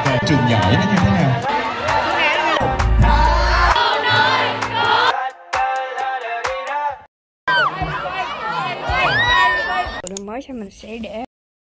Trường giỏi nó như thế nào? Đường mới thì mình sẽ để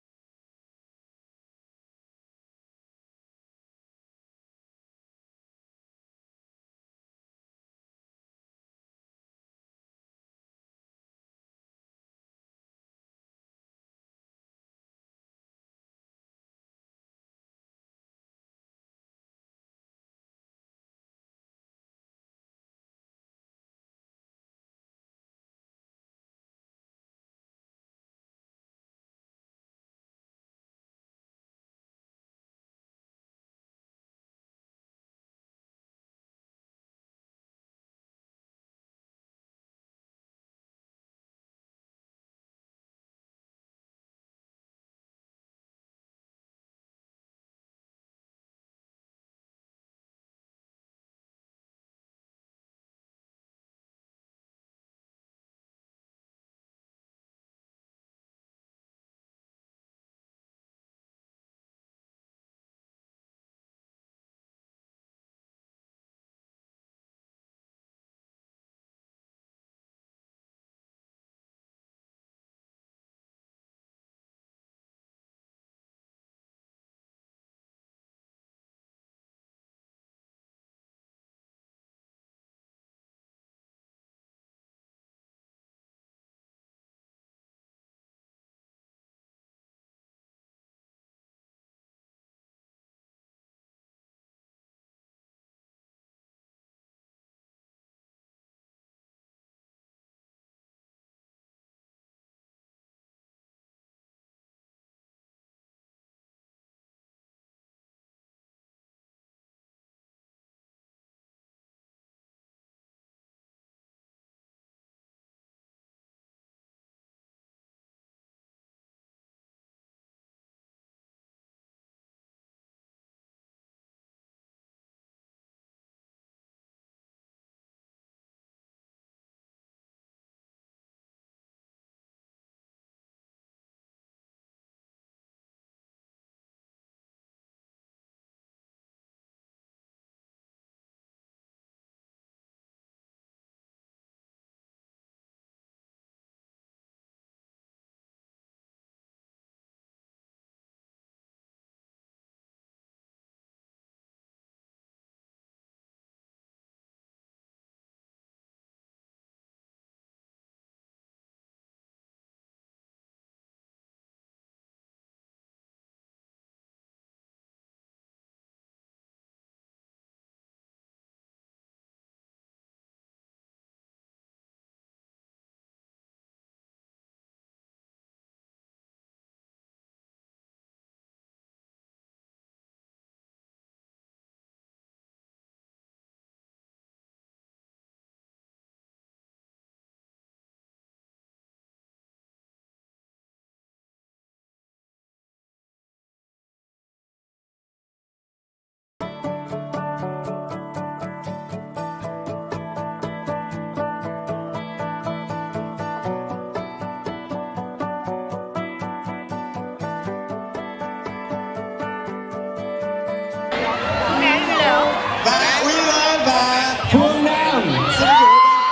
Và Quy Lên và Phương Nam xin gửi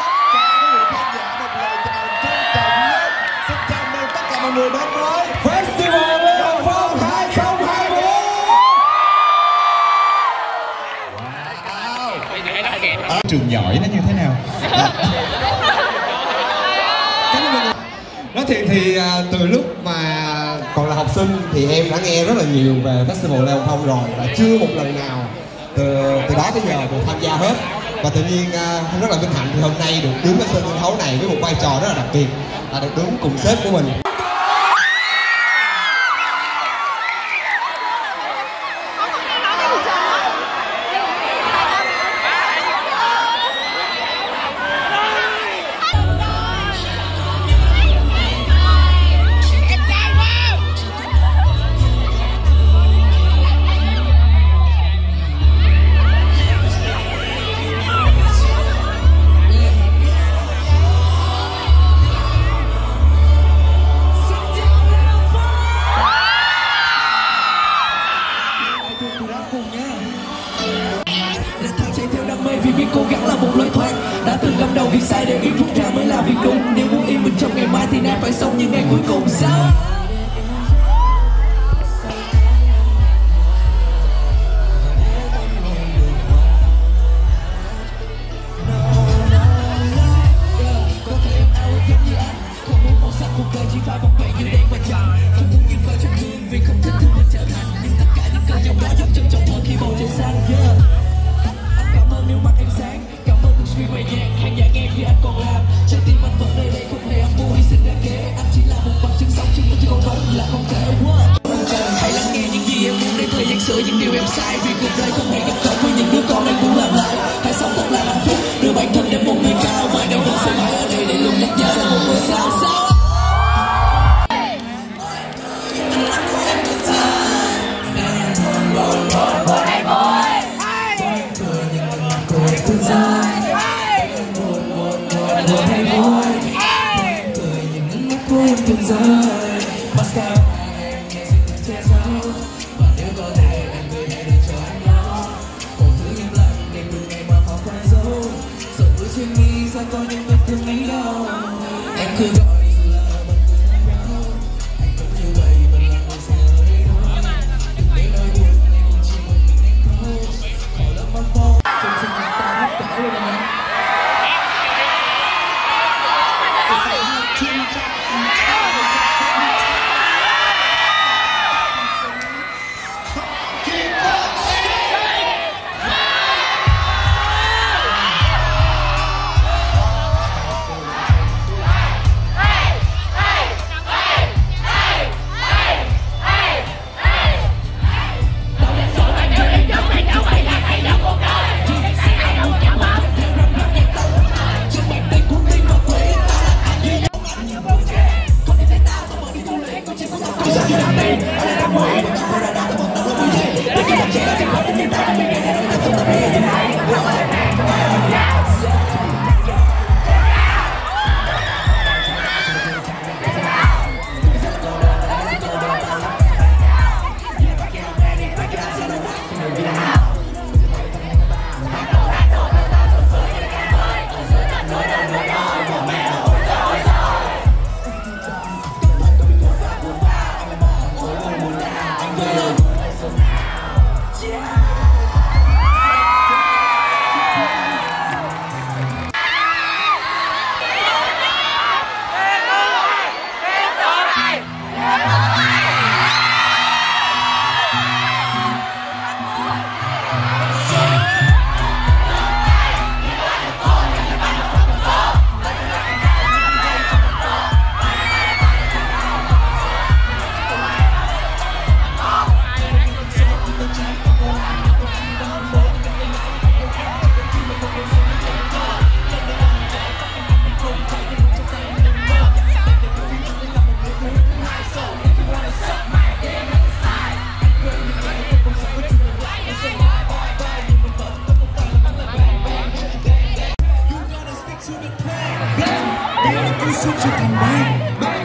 đến tất cả quý vị khán giả một lời chào trân trọng nhất. Xin chào mừng tất cả mọi người đến với Festival Lê Hồng Phong 2024. Wow. Trường giỏi nó như thế nào? Nói thiệt thì từ lúc mà còn là học sinh thì em đã nghe rất là nhiều về Festival Lê Hồng Phong rồi, và chưa một lần nào từ đó tới giờ được tham gia hết. Và tự nhiên rất là vinh hạnh thì hôm nay được đứng ở sân sân khấu này với một vai trò rất là đặc biệt, là được đứng cùng sếp của mình. việc sai để biết rút ra mới là việc đúng. Nếu muốn yên bình trong ngày mai thì nay phải sống những ngày cuối cùng sao? Cuộc đời chỉ phải vòng vèn như đen và trắng, không muốn nhìn vào trong gương vì không thích thương mình trở thành. Nhưng tất cả những cơn giông đó giúp trân trọng hơn khi bầu trời xanh. Anh cảm ơn nếu mắt em sáng, cảm ơn từng stream nhẹ nhàng, khán giả nghe khi anh còn làm. Trái tim anh vẫn nơi đây không hề âm mưu hy sinh đáng kể. Anh chỉ là một bằng chứng sống chứng minh cho con nói là không thể. Hãy lắng nghe những gì em muốn để thời gian sửa những điều em sai. Vì cuộc đời không hề gặp cỡ với những đứa con anh muốn làm lại. Hãy sống thật là hạnh phúc, đưa bản thân đến một nơi cao. Mai đâu vẫn sẽ mãi ở đây để luôn nhắc nhở là một ngôi sao sao. Suốt trở thành bay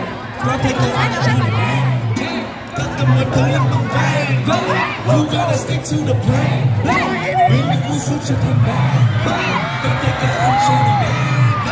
có thể tự anh cho này bay tất cả mọi thứ làm bằng vai. You gotta stick to the plan. Biến những cú sút trở thành bay có thể tự anh cho này bay.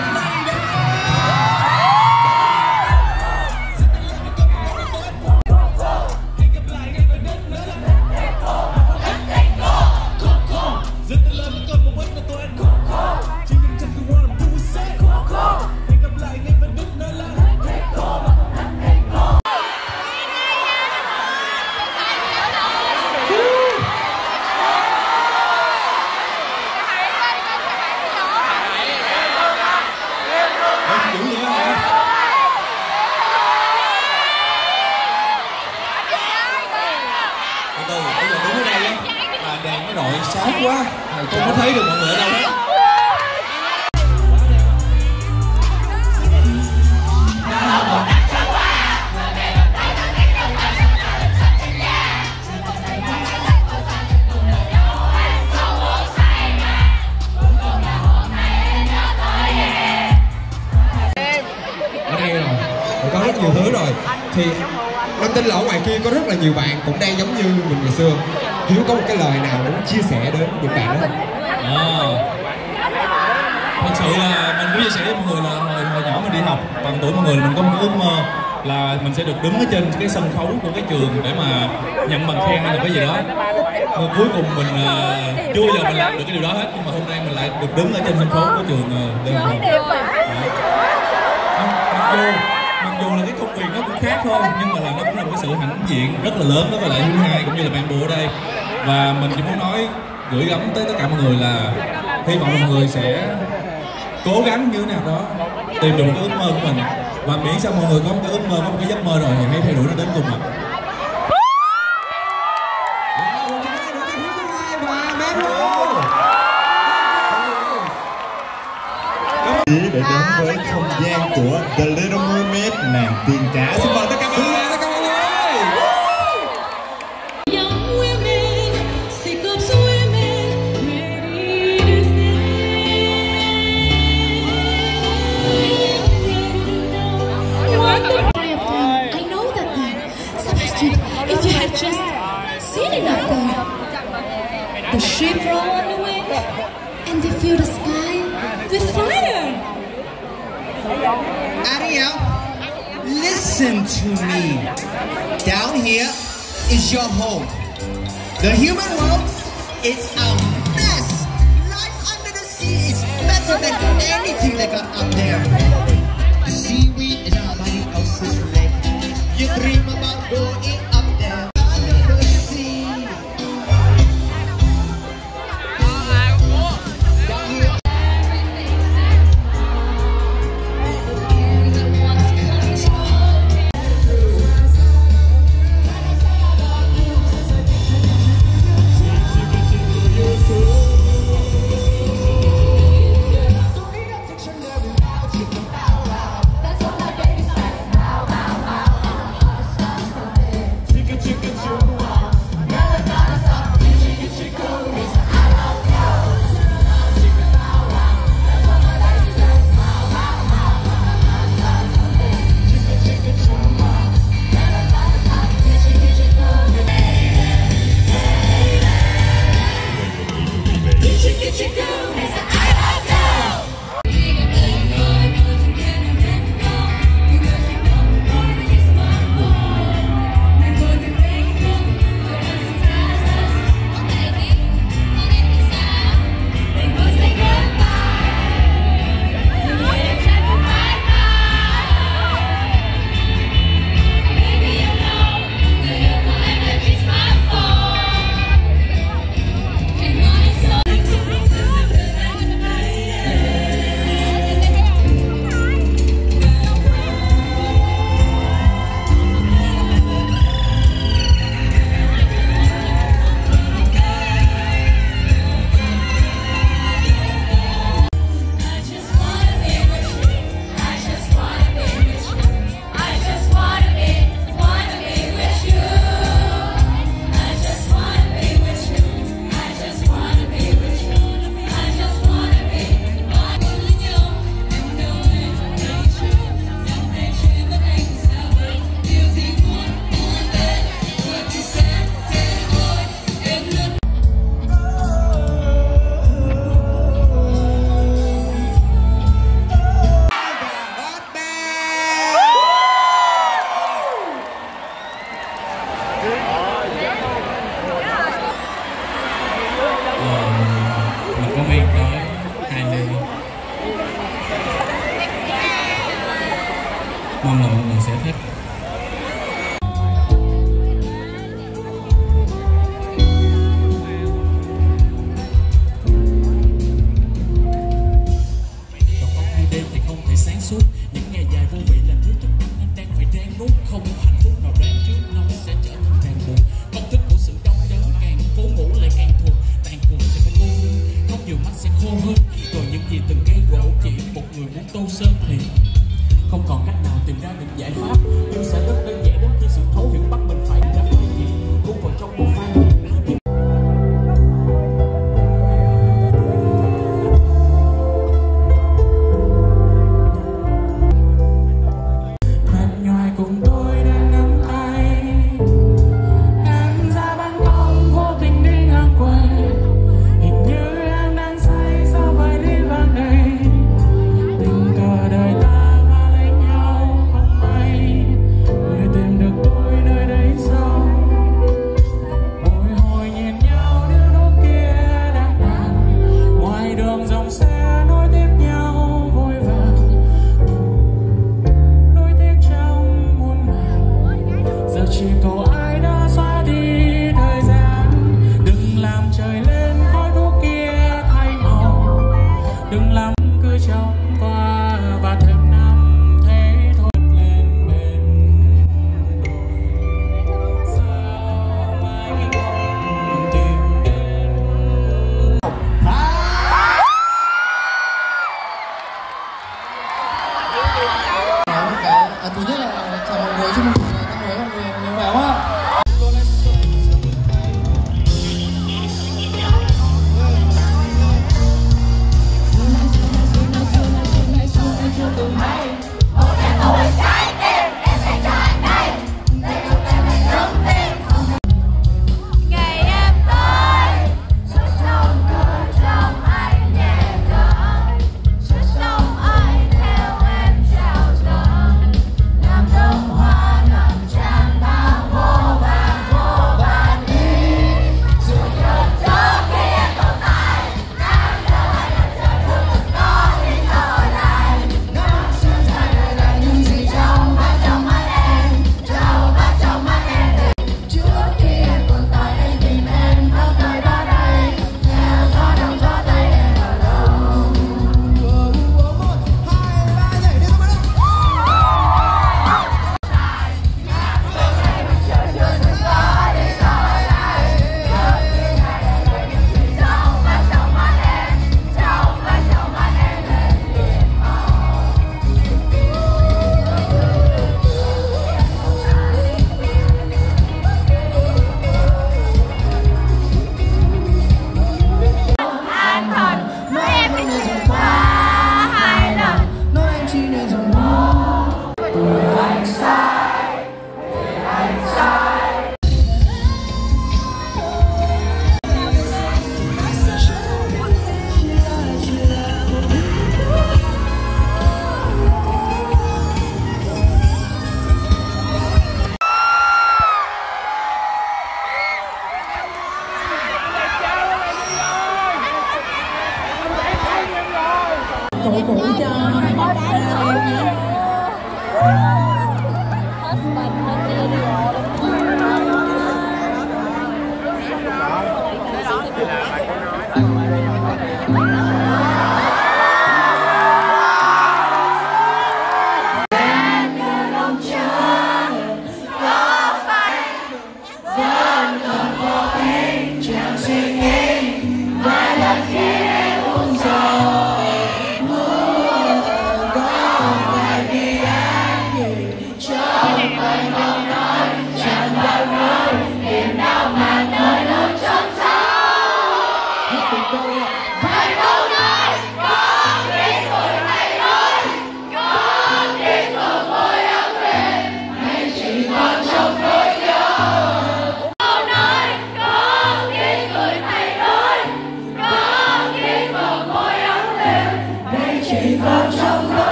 Đèn nó rọi sáng quá, không có thấy được mọi người ở đâu hết. Ở đây rồi, có rất nhiều thứ rồi. Thì Nam tin là ở ngoài kia có rất là nhiều bạn cũng đang giống như mình ngày xưa. Hiếu có một cái lời nào muốn chia sẻ đến những bạn đó không? Thật sự là mình Tôi chia sẻ với mọi người là hồi nhỏ mình đi học bằng tuổi mọi người mình có một ước mơ là mình sẽ được đứng ở trên cái sân khấu của cái trường để mà nhận bằng khen hay là cái gì đó. Nhưng cuối cùng mình chưa bao giờ mình làm được cái điều đó hết, nhưng mà hôm nay mình lại được đứng ở trên sân khấu của trường Lê Hồng Phong. Mặc dù là cái công việc nó cũng khác thôi, nhưng mà là nó cũng là một cái sự hãnh diện rất là lớn đối với lại Thứ Hai cũng như là ban bộ ở đây. Và mình chỉ muốn nói gửi gắm tới tất cả mọi người là hy vọng mọi người sẽ cố gắng như thế nào đó tìm được cái ước mơ của mình, và miễn sao mọi người có một cái ước mơ, có một cái giấc mơ rồi thì hãy theo đuổi nó đến cùng ạ. Để đến với không gian của The Little Mermaid, nàng tiên cá. Xin mời tất cả mọi người. Young women, sick of swimming, ready to sing. I know that thing. Sebastian, if you had just seen it up there, the ship roll on the wind, and they fill the sky with fire. Ariel, listen to me. Down here is your home. The human world is a mess. Life under the sea is better than anything they got up there. Seaweed is somebody else's lake. You dream about going up there under the sea. cổ vũ cho hai em nhé.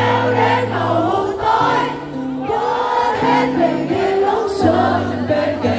Bên